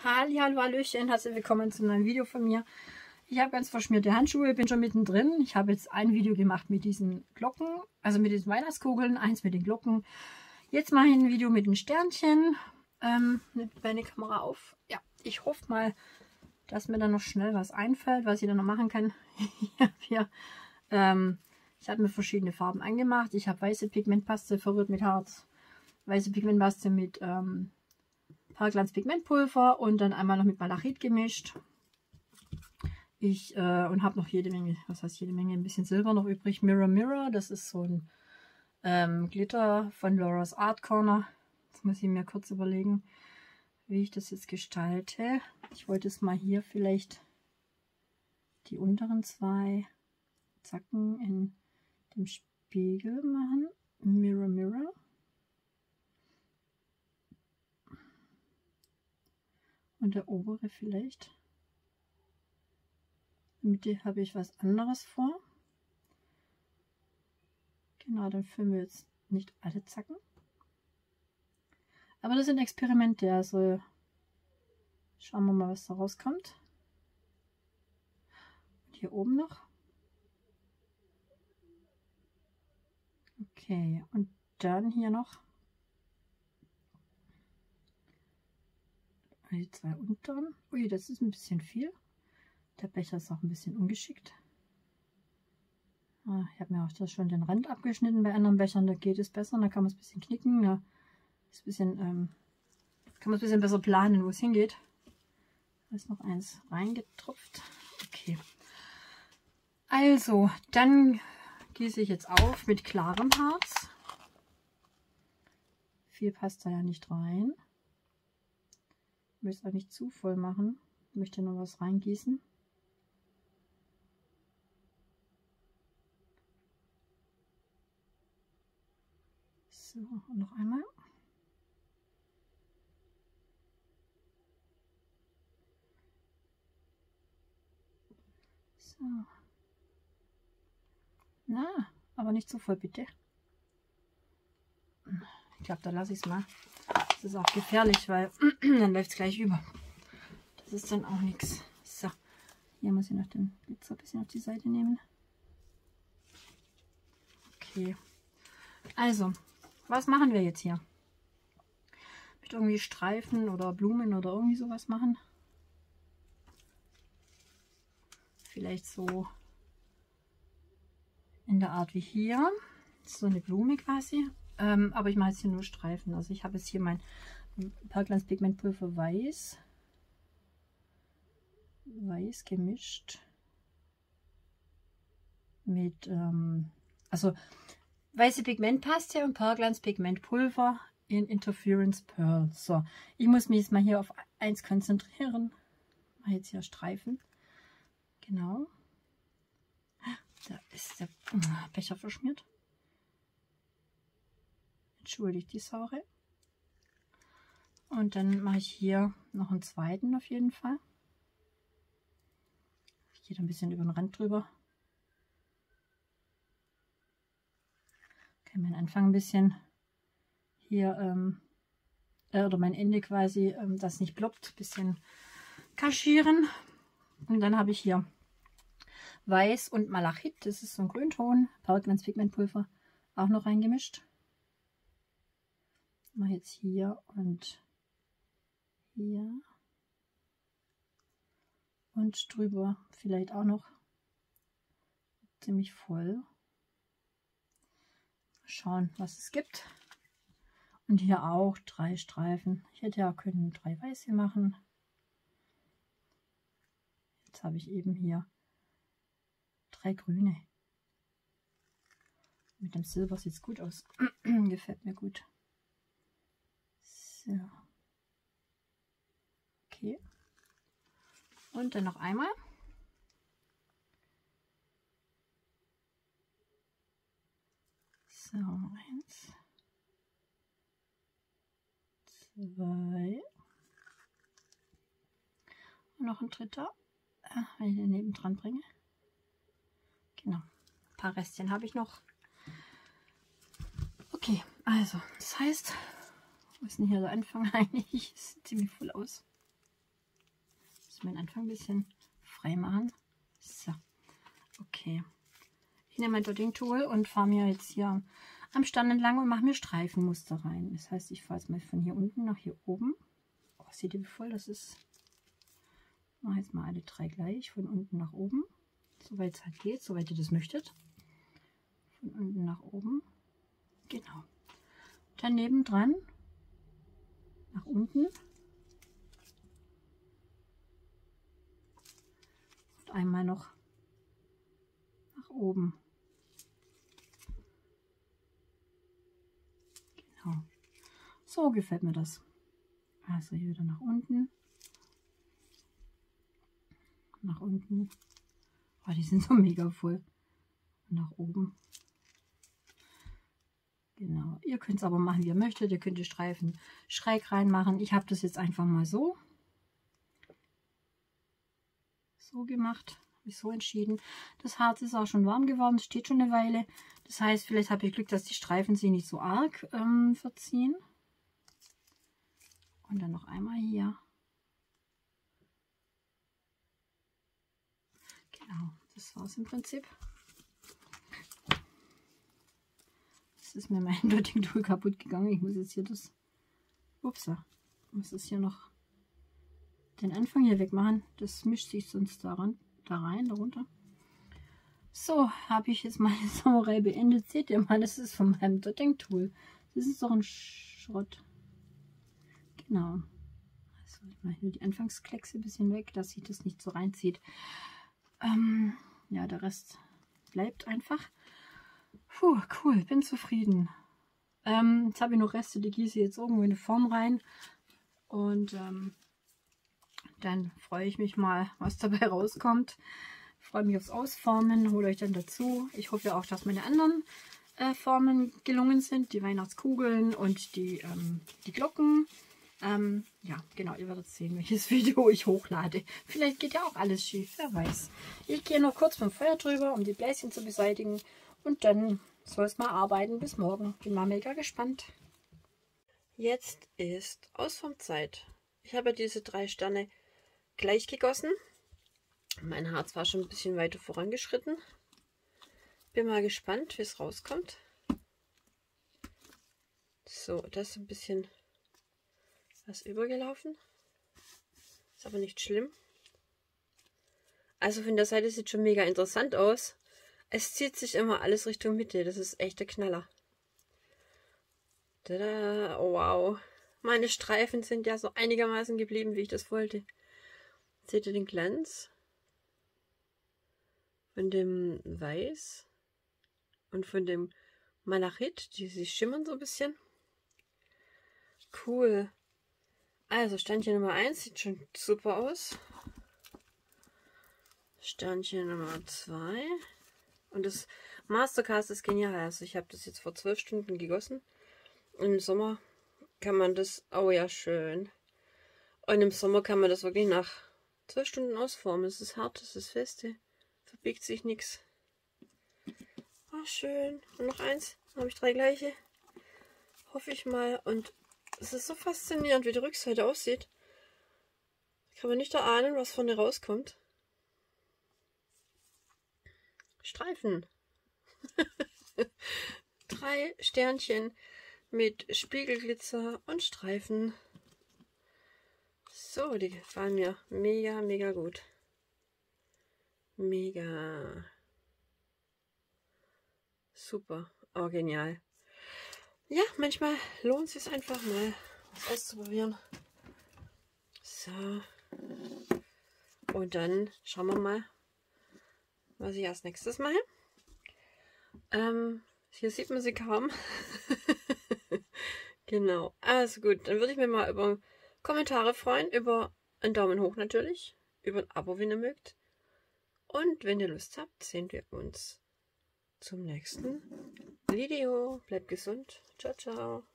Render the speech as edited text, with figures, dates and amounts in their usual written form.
Hallo, Hallöchen, herzlich willkommen zu einem neuen Video von mir. Ich habe ganz verschmierte Handschuhe, bin schon mittendrin. Ich habe jetzt ein Video gemacht mit diesen Glocken, also mit diesen Weihnachtskugeln, eins mit den Glocken. Jetzt mache ich ein Video mit den Sternchen. Nimmt meine Kamera auf. Ja, ich hoffe mal, dass mir dann noch schnell was einfällt, was ich dann noch machen kann. Ich habe mir verschiedene Farben angemacht. Ich habe weiße Pigmentpaste verrührt mit Harz, weiße Pigmentpaste mit Parklands Pigmentpulver und dann einmal noch mit Malachit gemischt. Und habe noch jede Menge, was heißt jede Menge, ein bisschen Silber noch übrig. Mirror Mirror, das ist so ein Glitter von Laura's Art Corner. Jetzt muss ich mir kurz überlegen, wie ich das jetzt gestalte. Ich wollte es mal hier vielleicht die unteren zwei Zacken in dem Spiegel machen. Mirror Mirror. Und der obere vielleicht. In der Mitte habe ich was anderes vor. Genau, dann füllen wir jetzt nicht alle Zacken. Aber das sind Experimente, also schauen wir mal, was da rauskommt. Und hier oben noch. Okay, und dann hier noch die zwei unteren. Ui, das ist ein bisschen viel. Der Becher ist auch ein bisschen ungeschickt. Ich habe mir auch das schon den Rand abgeschnitten. Bei anderen Bechern, da geht es besser. Da kann man es ein bisschen knicken. Da ist ein bisschen, kann man es ein bisschen besser planen, wo es hingeht. Da ist noch eins reingetropft. Okay. Also, dann gieße ich jetzt auf mit klarem Harz. Viel passt da ja nicht rein. Ich will es auch nicht zu voll machen. Ich möchte noch was reingießen. So, und noch einmal. So. Na, aber nicht zu voll, bitte. Ich glaube, da lasse ich es mal. Das ist auch gefährlich, weil dann läuft es gleich über. Das ist dann auch nichts. So, hier muss ich noch den Glitzer ein bisschen auf die Seite nehmen. Okay. Also, was machen wir jetzt hier? Ich möchte irgendwie Streifen oder Blumen oder irgendwie sowas machen. Vielleicht so in der Art wie hier. So eine Blume quasi. Aber ich mache jetzt hier nur Streifen. Also ich habe jetzt hier mein Parklands Pigmentpulver weiß gemischt mit also weiße Pigmentpaste und Parklands Pigmentpulver in Interference Pearl. So, ich muss mich jetzt mal hier auf eins konzentrieren. Ich mache jetzt hier Streifen. Genau. Da ist der Becher verschmiert. Entschuldigt die Saure. Und dann mache ich hier noch einen zweiten auf jeden Fall. Ich gehe da ein bisschen über den Rand drüber. Okay, mein Anfang ein bisschen hier, oder mein Ende quasi, das nicht ploppt, ein bisschen kaschieren. Und dann habe ich hier Weiß und Malachit, das ist so ein Grünton, Parklands Pigmentpulver, auch noch reingemischt. Ich mache jetzt hier und hier und drüber vielleicht auch noch ziemlich voll. Schauen, was es gibt. Und hier auch 3 Streifen. Ich hätte ja können 3 weiße machen. Jetzt habe ich eben hier 3 grüne. Mit dem Silber sieht es gut aus. Gefällt mir gut. So. Okay. Und dann noch einmal. So, 1, 2. Und noch ein dritter. Wenn ich den neben dran bringe. Genau. Ein paar Restchen habe ich noch. Okay, also, das heißt, wo ist denn hier der Anfang eigentlich? Sieht ziemlich voll aus. muss man den Anfang ein bisschen frei machen. So, okay. Ich nehme mein Dotting-Tool und fahre mir jetzt hier am Stand entlang und mache mir Streifenmuster rein. Das heißt, ich fahre jetzt mal von hier unten nach hier oben. Oh, seht ihr, wie voll das ist? Ich mache jetzt mal alle 3 gleich, von unten nach oben. Soweit es halt geht, soweit ihr das möchtet. Von unten nach oben. Genau. Dann nebendran nach unten. Und einmal noch nach oben. Genau. So gefällt mir das. Also hier wieder nach unten. Nach unten. Oh, die sind so mega voll. Und nach oben. Genau. Ihr könnt es aber machen, wie ihr möchtet. Ihr könnt die Streifen schräg reinmachen. Ich habe das jetzt einfach mal so gemacht. Habe ich so entschieden. Das Harz ist auch schon warm geworden. Es steht schon eine Weile. Das heißt, vielleicht habe ich Glück, dass die Streifen sich nicht so arg verziehen. Und dann noch einmal hier. Genau, das war es im Prinzip. Jetzt ist mir mein Dotting-Tool kaputt gegangen. Ich muss jetzt hier das... Upsa. Ich muss das hier noch... den Anfang hier wegmachen. Das mischt sich sonst darunter. So, habe ich jetzt meine Sauerei beendet. Seht ihr mal, das ist von meinem Dotting-Tool. Das ist doch ein Schrott. Genau. Also ich mache nur die Anfangskleckse ein bisschen weg, dass sich das nicht so reinzieht. Ja, der Rest bleibt einfach. Puh, cool, bin zufrieden. Jetzt habe ich noch Reste, die gieße ich jetzt irgendwo in eine Form rein. Und dann freue ich mich mal, was dabei rauskommt. Freue mich aufs Ausformen, hole euch dann dazu. Ich hoffe auch, dass meine anderen Formen gelungen sind. Die Weihnachtskugeln und die Glocken. Ja, genau, ihr werdet sehen, welches Video ich hochlade. Vielleicht geht ja auch alles schief, wer weiß. Ich gehe noch kurz vom Feuer drüber, um die Bläschen zu beseitigen. Und dann soll es mal arbeiten bis morgen. Bin mal mega gespannt. Jetzt ist Ausformzeit. Ich habe diese 3 Sterne gleich gegossen. Mein Harz war schon ein bisschen weiter vorangeschritten. Bin mal gespannt, wie es rauskommt. So, das ist ein bisschen was übergelaufen. Ist aber nicht schlimm. Also von der Seite sieht schon mega interessant aus. Es zieht sich immer alles Richtung Mitte. Das ist echt der Knaller. Tada, oh, wow. Meine Streifen sind ja so einigermaßen geblieben, wie ich das wollte. Seht ihr den Glanz? Von dem Weiß und von dem Malachit. Die schimmern so ein bisschen. Cool. Also Sternchen Nummer 1 sieht schon super aus. Sternchen Nummer 2. Und das Mastercast ist genial. Also ich habe das jetzt vor 12 Stunden gegossen. Und im Sommer kann man das... Oh ja, schön. Und im Sommer kann man das wirklich nach 12 Stunden ausformen. Es ist hart, es ist feste. Verbiegt sich nichts. Oh, schön. Und noch eins. Dann habe ich 3 gleiche. Hoffe ich mal. Und es ist so faszinierend, wie die Rückseite aussieht. Kann man nicht erahnen, was vorne rauskommt. Streifen. 3 Sternchen mit Spiegelglitzer und Streifen. So, die gefallen mir mega, mega gut. Mega. Super. Oh, genial. Ja, manchmal lohnt es sich einfach mal, was auszuprobieren. So. Und dann schauen wir mal, was ich als nächstes mache. Hier sieht man sie kaum. Genau. Also gut, dann würde ich mich mal über Kommentare freuen, über einen Daumen hoch natürlich, über ein Abo, wenn ihr mögt. Und wenn ihr Lust habt, sehen wir uns zum nächsten Video. Bleibt gesund. Ciao, ciao.